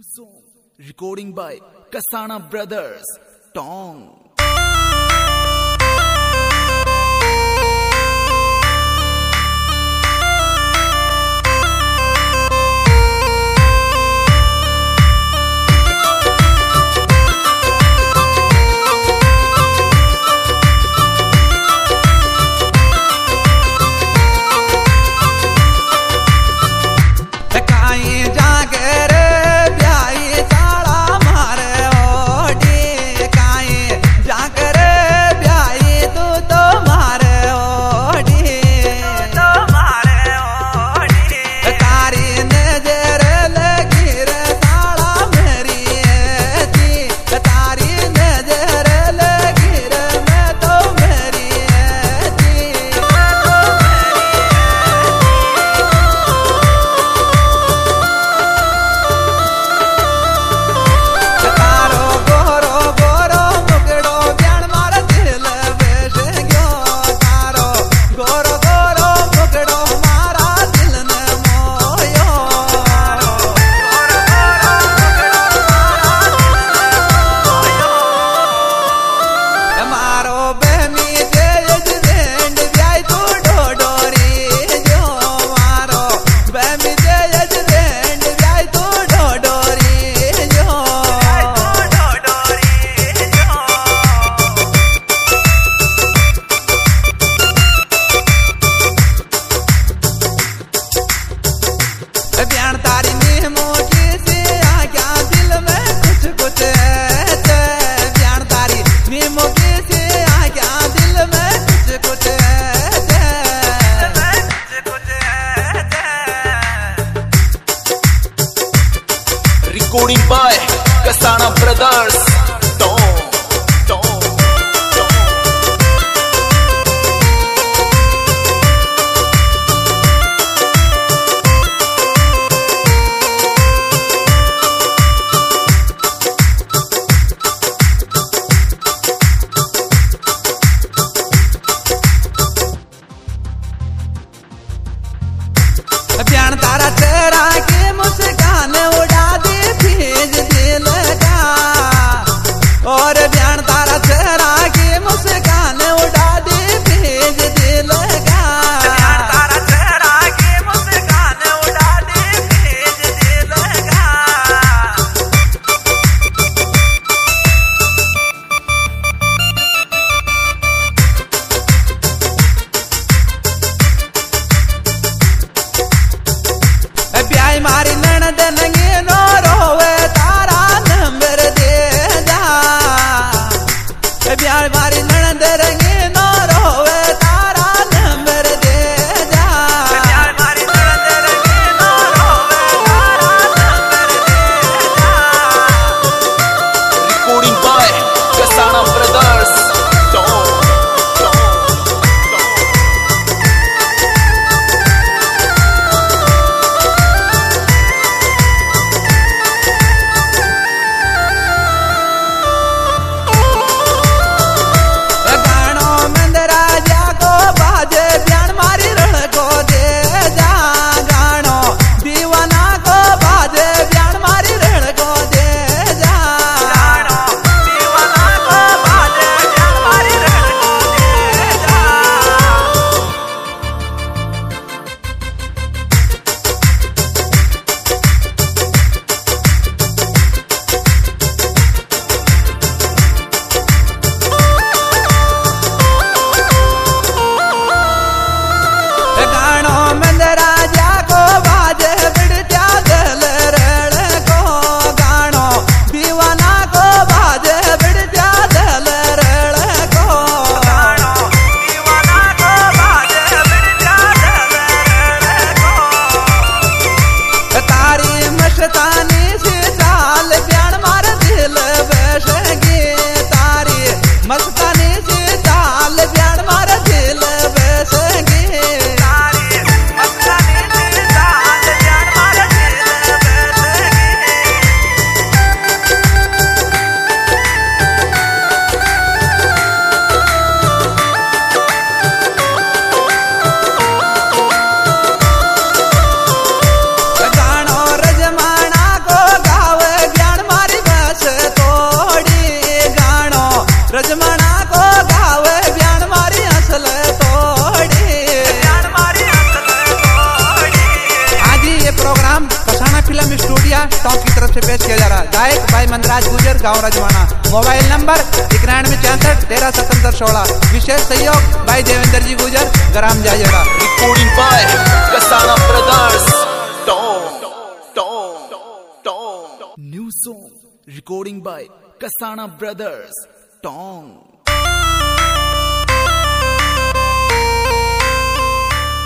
song recording by Kasana Brothers, Tong. Recording by Kasana Brothers, Tong. प्यार तारा तेरा के मुस्कान उड़ा दे भेज दिल का और टॉप की तरफ से पेश किया जा रहा है। गायक भाई मंदराज गुजर, गाँव रजवाना। मोबाइल नंबर 9164 विशेष सहयोग भाई देवेंद्र जी गुजर, ग्राम Jajeda. Recording by Kasana brothers New song recording by Kasana Brothers, Tong.